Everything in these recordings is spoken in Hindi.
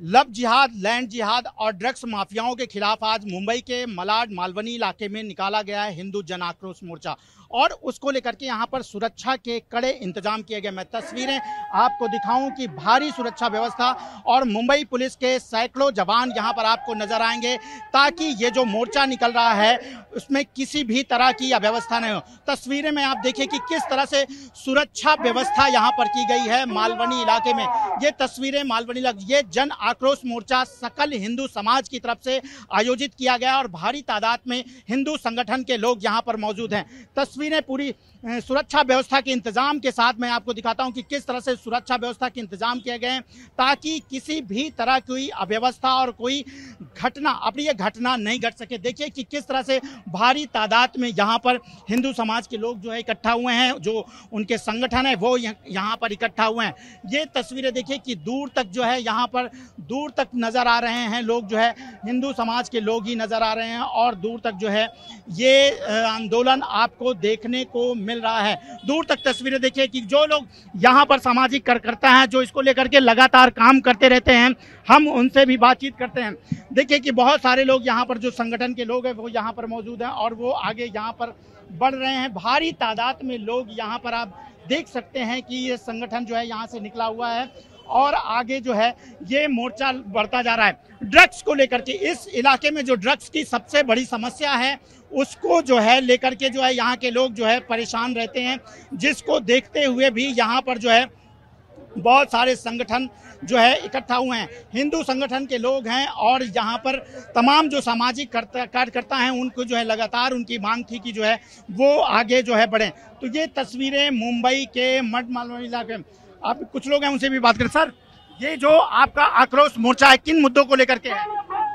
लव जिहाद, लैंड जिहाद और ड्रग्स माफियाओं के खिलाफ आज मुंबई के मलाड मालवनी इलाके में निकाला गया है हिंदू जन आक्रोश मोर्चा और उसको लेकर के यहाँ पर सुरक्षा के कड़े इंतजाम किए गए। मैं तस्वीरें आपको दिखाऊं कि भारी सुरक्षा व्यवस्था और मुंबई पुलिस के सैकड़ों जवान यहाँ पर आपको नजर आएंगे ताकि ये जो मोर्चा निकल रहा है उसमें किसी भी तरह की अव्यवस्था नहीं हो। तस्वीरें में आप देखिए कि किस तरह से सुरक्षा व्यवस्था यहाँ पर की गई है मालवनी इलाके में। ये तस्वीरें मालवनी इलाके, ये जन आक्रोश मोर्चा सकल हिंदू समाज की तरफ से आयोजित किया गया और भारी तादाद में हिंदू संगठन के लोग यहाँ पर मौजूद हैं। तस्वीरें पूरी सुरक्षा व्यवस्था के इंतजाम के साथ मैं आपको दिखाता हूं कि किस तरह से सुरक्षा व्यवस्था के इंतजाम किए गए हैं ताकि किसी भी तरह की अव्यवस्था और कोई घटना, अप्रिय घटना नहीं घट सके। देखिए कि किस तरह से भारी तादाद में यहाँ पर हिंदू समाज के लोग जो है इकट्ठा हुए हैं, जो उनके संगठन है वो यहाँ पर इकट्ठा हुए हैं। ये तस्वीरें देखिए कि दूर तक जो है यहाँ पर दूर तक नजर आ रहे हैं लोग, जो है हिंदू समाज के लोग ही नजर आ रहे हैं और दूर तक जो है ये आंदोलन आपको देखने को मिल रहा है। दूर तक तस्वीरें देखिए कि जो लोग यहाँ पर सामाजिक कार्यकर्ता हैं जो इसको लेकर के लगातार काम करते रहते हैं, हम उनसे भी बातचीत करते हैं। देखिए कि बहुत सारे लोग यहाँ पर जो संगठन के लोग हैं वो यहाँ पर मौजूद हैं और वो आगे यहाँ पर बढ़ रहे हैं। भारी तादाद में लोग यहाँ पर आप देख सकते हैं कि ये संगठन जो है यहाँ से निकला हुआ है और आगे जो है ये मोर्चा बढ़ता जा रहा है। ड्रग्स को लेकर के इस इलाके में जो ड्रग्स की सबसे बड़ी समस्या है उसको जो है लेकर के जो है यहाँ के लोग जो है परेशान रहते हैं, जिसको देखते हुए भी यहाँ पर जो है बहुत सारे संगठन जो है इकट्ठा हुए हैं। हिंदू संगठन के लोग हैं और यहाँ पर तमाम जो सामाजिक कार्यकर्ता हैं उनको जो है लगातार उनकी मांग थी कि जो है वो आगे जो है बढ़े। तो ये तस्वीरें मुंबई के मड मालवनी इलाके में, आप कुछ लोग हैं उनसे भी बात करें। सर, ये जो आपका आक्रोश मोर्चा है किन मुद्दों को लेकर के है?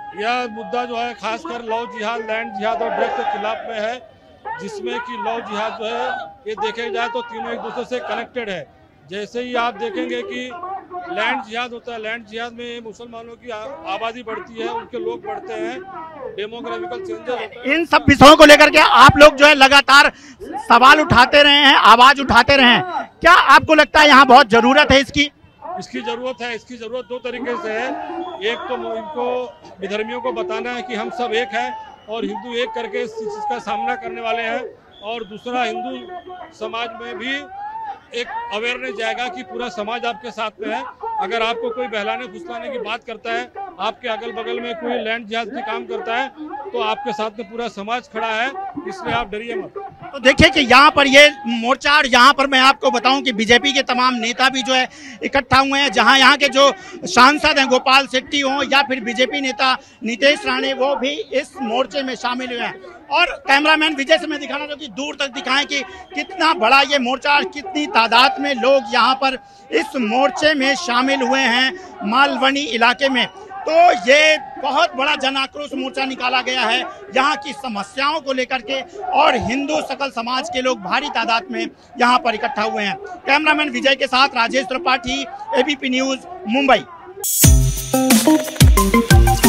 यह मुद्दा जो है खासकर लव जिहाद, लैंड जिहाद और ड्रग्स के खिलाफ में है, जिसमें कि लव जिहाद जो है ये देखे जाए तो तीनों एक दूसरे से कनेक्टेड है। जैसे ही आप देखेंगे कि लैंड जिहाद होता है, लैंड जिहाद में मुसलमानों की आबादी बढ़ती है, उनके लोग बढ़ते हैं, डेमोग्राफिकल चेंजेस होता है। इन सब विषयों को लेकर के आप लोग जो है लगातार सवाल उठाते रहे हैं, आवाज उठाते रहे हैं। क्या आपको लगता है यहाँ बहुत जरूरत है इसकी? इसकी जरूरत है। इसकी जरूरत दो तरीके से है। एक तो इनको विधर्मियों को बताना है कि हम सब एक हैं और हिंदू एक करके इस चीज का सामना करने वाले हैं, और दूसरा हिंदू समाज में भी एक अवेयरनेस जाएगा कि पूरा समाज आपके साथ में है। अगर आपको कोई बहलाने फुसलाने की बात करता है, आपके अगल बगल में कोई लैंड जिहाद की काम करता है, तो आपके साथ में पूरा समाज खड़ा है, इसलिए आप डरिए मत। तो देखिए कि यहाँ पर ये मोर्चा और यहाँ पर मैं आपको बताऊं कि बीजेपी के तमाम नेता भी जो है इकट्ठा हुए हैं। जहाँ यहाँ के जो सांसद हैं गोपाल शेट्टी हों या फिर बीजेपी नेता नीतीश राणे, वो भी इस मोर्चे में शामिल हुए हैं। और कैमरामैन विजय से मैं दिखाना चाहूँ कि दूर तक दिखाएं कि कितना बड़ा ये मोर्चा और कितनी तादाद में लोग यहाँ पर इस मोर्चे में शामिल हुए हैं मालवनी इलाके में। तो ये बहुत बड़ा जन आक्रोश मोर्चा निकाला गया है यहाँ की समस्याओं को लेकर के और हिंदू सकल समाज के लोग भारी तादाद में यहाँ पर इकट्ठा हुए हैं। कैमरामैन विजय के साथ राजेश त्रिपाठी, एबीपी न्यूज, मुंबई।